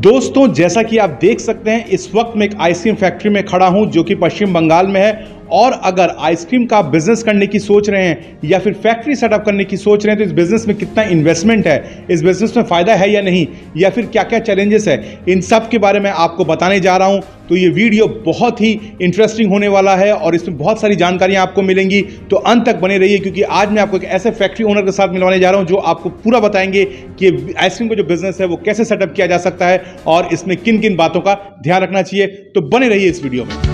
दोस्तों, जैसा कि आप देख सकते हैं इस वक्त मैं एक आइसक्रीम फैक्ट्री में खड़ा हूं जो कि पश्चिम बंगाल में है। और अगर आइसक्रीम का बिजनेस करने की सोच रहे हैं या फिर फैक्ट्री सेटअप करने की सोच रहे हैं तो इस बिजनेस में कितना इन्वेस्टमेंट है, इस बिजनेस में फ़ायदा है या नहीं, या फिर क्या क्या चैलेंजेस है, इन सब के बारे में आपको बताने जा रहा हूं। तो ये वीडियो बहुत ही इंटरेस्टिंग होने वाला है और इसमें बहुत सारी जानकारियां आपको मिलेंगी, तो अंत तक बने रहिए क्योंकि आज मैं आपको एक ऐसे फैक्ट्री ओनर के साथ मिलवाने जा रहा हूं जो आपको पूरा बताएंगे कि आइसक्रीम का जो बिजनेस है वो कैसे सेटअप किया जा सकता है और इसमें किन किन बातों का ध्यान रखना चाहिए। तो बने रहिए इस वीडियो में।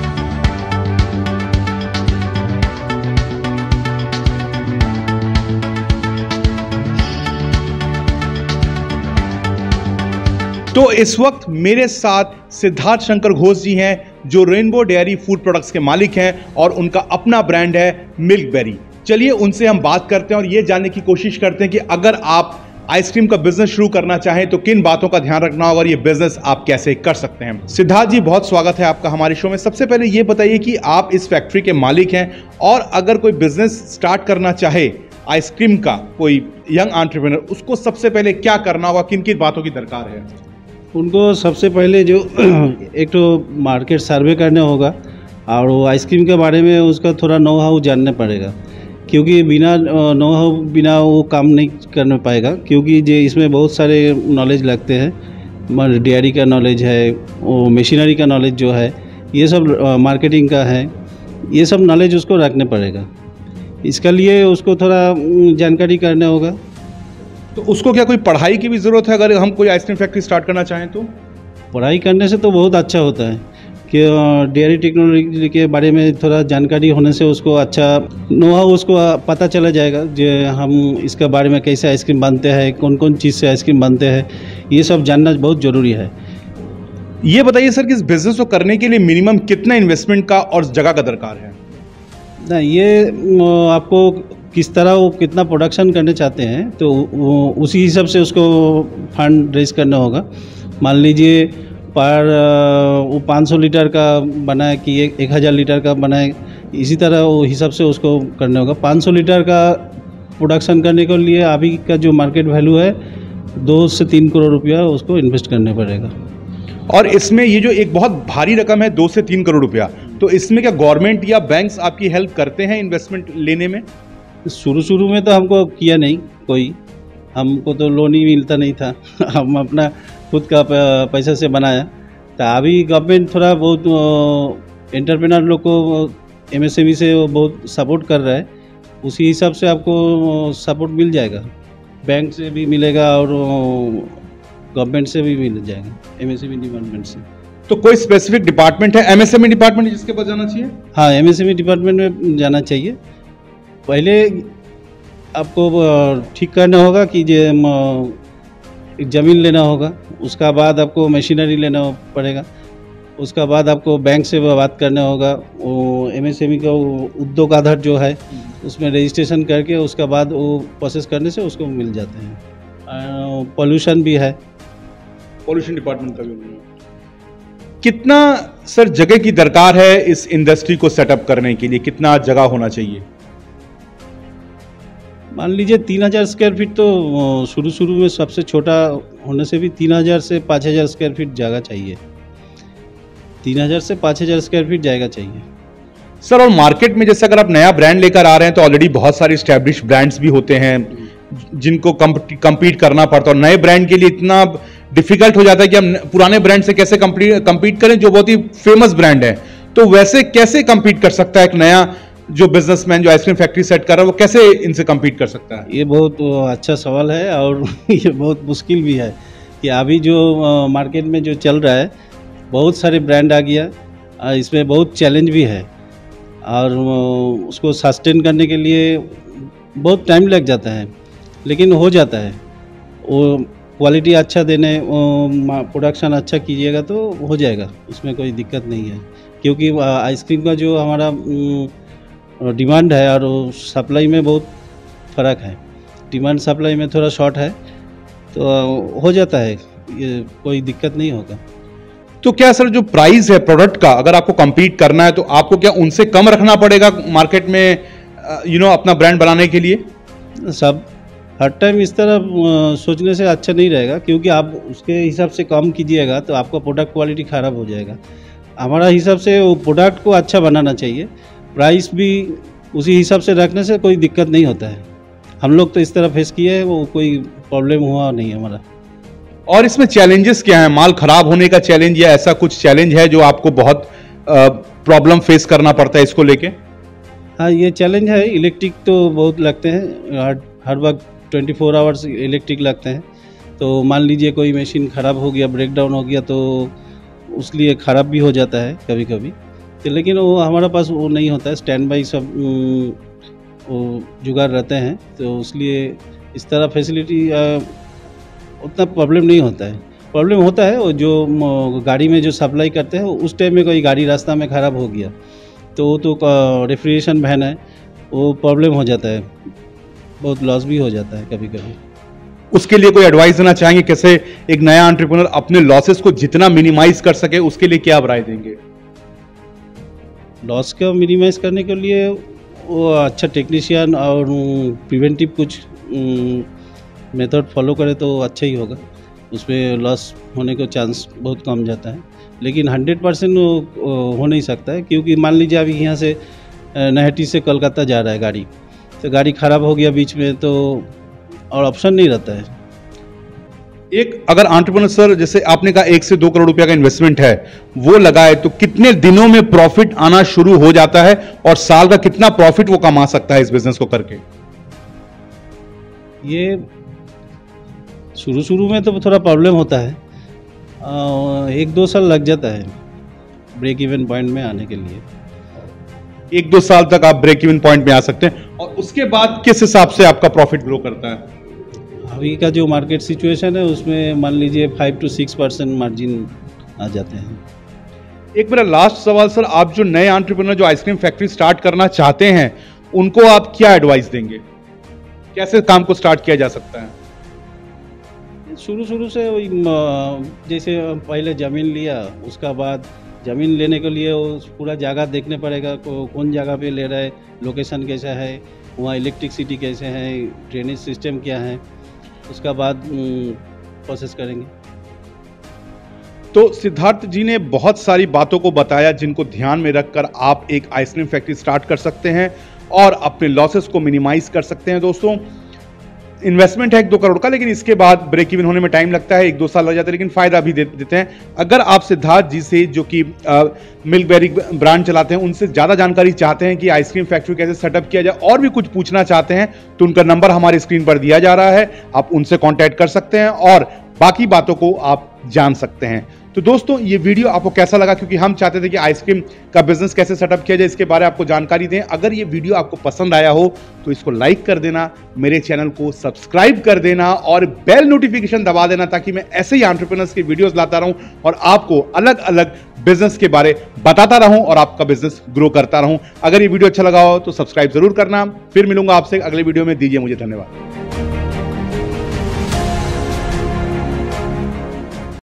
तो इस वक्त मेरे साथ सिद्धार्थ शंकर घोष जी हैं जो रेनबो डेयरी फूड प्रोडक्ट्स के मालिक हैं और उनका अपना ब्रांड है मिल्कबेरी। चलिए उनसे हम बात करते हैं और ये जानने की कोशिश करते हैं कि अगर आप आइसक्रीम का बिजनेस शुरू करना चाहें तो किन बातों का ध्यान रखना होगा और ये बिजनेस आप कैसे कर सकते हैं। सिद्धार्थ जी, बहुत स्वागत है आपका हमारे शो में। सबसे पहले ये बताइए कि आप इस फैक्ट्री के मालिक हैं और अगर कोई बिजनेस स्टार्ट करना चाहे आइसक्रीम का, कोई यंग एंटरप्रेन्योर, उसको सबसे पहले क्या करना होगा, किन किन बातों की दरकार है? उनको सबसे पहले जो एक तो मार्केट सर्वे करना होगा और वो आइसक्रीम के बारे में उसका थोड़ा नो हाउ जानना पड़ेगा, क्योंकि बिना नो हाउ बिना वो काम नहीं कर पाएगा, क्योंकि जो इसमें बहुत सारे नॉलेज लगते हैं। डेयरी का नॉलेज है, वो मशीनरी का नॉलेज जो है, ये सब मार्केटिंग का है, ये सब नॉलेज उसको रखने पड़ेगा। इसके लिए उसको थोड़ा जानकारी करना होगा। तो उसको क्या कोई पढ़ाई की भी ज़रूरत है अगर हम कोई आइसक्रीम फैक्ट्री स्टार्ट करना चाहें तो? पढ़ाई करने से तो बहुत अच्छा होता है कि डेयरी टेक्नोलॉजी के बारे में थोड़ा जानकारी होने से उसको अच्छा नो हाउ उसको पता चला जाएगा जो हम इसके बारे में कैसे आइसक्रीम बनते हैं, कौन कौन चीज़ से आइसक्रीम बनते हैं, ये सब जानना बहुत ज़रूरी है। ये बताइए सर कि इस बिज़नेस को करने के लिए मिनिमम कितना इन्वेस्टमेंट का और जगह का दरकार है? ना, ये आपको किस तरह वो कितना प्रोडक्शन करना चाहते हैं तो वो उसी हिसाब से उसको फंड रेज करना होगा। मान लीजिए पर वो 500 लीटर का बनाए कि 1000 लीटर का बनाए, इसी तरह वो हिसाब से उसको करना होगा। 500 लीटर का प्रोडक्शन करने के लिए अभी का जो मार्केट वैल्यू है 2 से 3 करोड़ रुपया उसको इन्वेस्ट करना पड़ेगा। और इसमें ये जो एक बहुत भारी रकम है 2 से 3 करोड़ रुपया, तो इसमें क्या गवर्नमेंट या बैंक्स आपकी हेल्प करते हैं इन्वेस्टमेंट लेने में? शुरू में तो हमको किया नहीं कोई, हमको तो लोन ही मिलता नहीं था हम अपना खुद का पैसा से बनाया। तो अभी गवर्नमेंट थोड़ा बहुत एंटरप्रेन्योर लोग को एमएसएमई से बहुत सपोर्ट कर रहा है, उसी हिसाब से आपको सपोर्ट मिल जाएगा, बैंक से भी मिलेगा और गवर्नमेंट से भी मिल जाएगा, एमएसएमई डिपार्टमेंट से। तो कोई स्पेसिफिक डिपार्टमेंट है एमएसएमई डिपार्टमेंट जिसके पास जाना चाहिए? हाँ, एमएसएमई डिपार्टमेंट में जाना चाहिए। पहले आपको ठीक करना होगा कि एक ज़मीन लेना होगा, उसका बाद आपको मशीनरी लेना पड़ेगा, उसका बाद आपको बैंक से बात करना होगा। वो एमएसएमई का उद्योग आधार जो है उसमें रजिस्ट्रेशन करके उसका बाद वो प्रोसेस करने से उसको मिल जाते हैं। पॉल्यूशन भी है, पॉल्यूशन डिपार्टमेंट का भी। कितना सर जगह की दरकार है इस इंडस्ट्री को सेटअप करने के लिए, कितना जगह होना चाहिए? मान लीजिए 3000 स्क्वायर फीट तो शुरू में सबसे छोटा होने से भी 3000 से 5000 स्क्वायर फीट जगह चाहिए। 3000 से 5000 स्क्वायर फीट जगह चाहिए सर। और मार्केट में जैसे अगर आप नया ब्रांड लेकर आ रहे हैं तो ऑलरेडी बहुत सारे स्टैब्लिश ब्रांड्स भी होते हैं जिनको कम्पीट करना पड़ता है, और नए ब्रांड के लिए इतना डिफिकल्ट हो जाता है कि हम पुराने ब्रांड से कैसे कम्पीट करें जो बहुत ही फेमस ब्रांड है। तो वैसे कैसे कम्पीट कर सकता है एक नया जो बिजनेसमैन जो आइसक्रीम फैक्ट्री सेट कर रहा है, वो कैसे इनसे कम्पीट कर सकता है? ये बहुत अच्छा सवाल है और ये बहुत मुश्किल भी है कि अभी जो मार्केट में जो चल रहा है बहुत सारे ब्रांड आ गया, इसमें बहुत चैलेंज भी है और उसको सस्टेन करने के लिए बहुत टाइम लग जाता है, लेकिन हो जाता है। वो क्वालिटी अच्छा देने, प्रोडक्शन अच्छा कीजिएगा तो हो जाएगा, उसमें कोई दिक्कत नहीं है। क्योंकि आइसक्रीम का जो हमारा डिमांड है और सप्लाई में बहुत फ़र्क है, डिमांड सप्लाई में थोड़ा शॉर्ट है, तो हो जाता है, ये कोई दिक्कत नहीं होगा। तो क्या सर जो प्राइस है प्रोडक्ट का, अगर आपको कम्पीट करना है तो आपको क्या उनसे कम रखना पड़ेगा मार्केट में अपना ब्रांड बनाने के लिए? सब हर टाइम इस तरह सोचने से अच्छा नहीं रहेगा, क्योंकि आप उसके हिसाब से काम कीजिएगा तो आपका प्रोडक्ट क्वालिटी ख़राब हो जाएगा। हमारा हिसाब से वो प्रोडक्ट को अच्छा बनाना चाहिए, प्राइस भी उसी हिसाब से रखने से कोई दिक्कत नहीं होता है। हम लोग तो इस तरह फेस किए हैं, वो कोई प्रॉब्लम हुआ नहीं हमारा। और इसमें चैलेंजेस क्या है? माल खराब होने का चैलेंज या ऐसा कुछ चैलेंज है जो आपको बहुत प्रॉब्लम फेस करना पड़ता है इसको लेके? हाँ, ये चैलेंज है। इलेक्ट्रिक तो बहुत लगते हैं, हर वक्त 24 आवर्स इलेक्ट्रिक लगते हैं। तो मान लीजिए कोई मशीन ख़राब हो गया, ब्रेक डाउन हो गया, तो उस लिए ख़राब भी हो जाता है कभी कभी। तो लेकिन वो हमारे पास वो नहीं होता है, स्टैंड बाई सब वो जुगाड़ रहते हैं, तो इसलिए इस तरह फैसिलिटी उतना प्रॉब्लम नहीं होता है। प्रॉब्लम होता है वो जो गाड़ी में जो सप्लाई करते हैं, उस टाइम में कोई गाड़ी रास्ता में ख़राब हो गया तो रेफ्रिजरेशन वैन है, वो प्रॉब्लम हो जाता है, बहुत लॉस भी हो जाता है कभी कभी। उसके लिए कोई एडवाइस देना चाहेंगे? कैसे एक नया एंटरप्रेन्योर अपने लॉसेस को जितना मिनिमाइज कर सके, उसके लिए क्या राय देंगे? लॉस का मिनिमाइज करने के लिए वो अच्छा टेक्नीशियन और प्रिवेंटिव कुछ मेथड फॉलो करे तो अच्छा ही होगा। उसमें लॉस होने का चांस बहुत कम जाता है, लेकिन 100% हो नहीं सकता है, क्योंकि मान लीजिए अभी यहाँ से नहटी से कोलकाता जा रहा है गाड़ी, तो गाड़ी ख़राब हो गया बीच में, तो और ऑप्शन नहीं रहता है। एक अगर एंटरप्रेन्योर सर, जैसे आपने कहा 1 से 2 करोड़ रुपया का इन्वेस्टमेंट है, वो लगाए तो कितने दिनों में प्रॉफिट आना शुरू हो जाता है और साल का कितना प्रॉफिट वो कमा सकता है इस बिजनेस को करके? ये शुरू में तो थोड़ा प्रॉब्लम होता है, 1-2 साल लग जाता है ब्रेक इवन पॉइंट में आने के लिए। 1-2 साल तक आप ब्रेक इवन पॉइंट में आ सकते हैं, और उसके बाद किस हिसाब से आपका प्रॉफिट ग्रो करता है? अभी का जो मार्केट सिचुएशन है उसमें मान लीजिए 5 to 6% मार्जिन आ जाते हैं। एक मेरा लास्ट सवाल सर, आप जो नए एंटरप्रेन्योर जो आइसक्रीम फैक्ट्री स्टार्ट करना चाहते हैं, उनको आप क्या एडवाइस देंगे? कैसे काम को स्टार्ट किया जा सकता है? शुरू से वही जैसे पहले ज़मीन लिया, उसका बाद ज़मीन लेने के लिए वो पूरा जगह देखने पड़ेगा, कौन जगह पे ले रहा है, लोकेशन कैसा है, वहाँ इलेक्ट्रिसिटी कैसे है, ड्रेनेज सिस्टम क्या है, उसका बाद प्रोसेस करेंगे। तो सिद्धार्थ जी ने बहुत सारी बातों को बताया जिनको ध्यान में रखकर आप एक आइसक्रीम फैक्ट्री स्टार्ट कर सकते हैं और अपने लॉसेस को मिनिमाइज कर सकते हैं। दोस्तों, इन्वेस्टमेंट है 1-2 करोड़ का, लेकिन इसके बाद ब्रेक इवन होने में टाइम लगता है, 1-2 साल लग जाते हैं, लेकिन फायदा भी देते हैं। अगर आप सिद्धार्थ जी से, जो कि मिल्क बेरी ब्रांड चलाते हैं, उनसे ज़्यादा जानकारी चाहते हैं कि आइसक्रीम फैक्ट्री कैसे सेटअप किया जाए, और भी कुछ पूछना चाहते हैं, तो उनका नंबर हमारी स्क्रीन पर दिया जा रहा है, आप उनसे कॉन्टैक्ट कर सकते हैं और बाकी बातों को आप जान सकते हैं। तो दोस्तों, ये वीडियो आपको कैसा लगा? क्योंकि हम चाहते थे कि आइसक्रीम का बिजनेस कैसे सेटअप किया जाए, इसके बारे में आपको जानकारी दें। अगर ये वीडियो आपको पसंद आया हो तो इसको लाइक कर देना, मेरे चैनल को सब्सक्राइब कर देना और बेल नोटिफिकेशन दबा देना, ताकि मैं ऐसे ही एंटरप्रेन्योर्स की वीडियोस लाता रहूं और आपको अलग अलग बिजनेस के बारे बताता रहूं और आपका बिजनेस ग्रो करता रहूं। अगर ये वीडियो अच्छा लगा हो तो सब्सक्राइब जरूर करना। फिर मिलूंगा आपसे अगले वीडियो में। दीजिए मुझे धन्यवाद।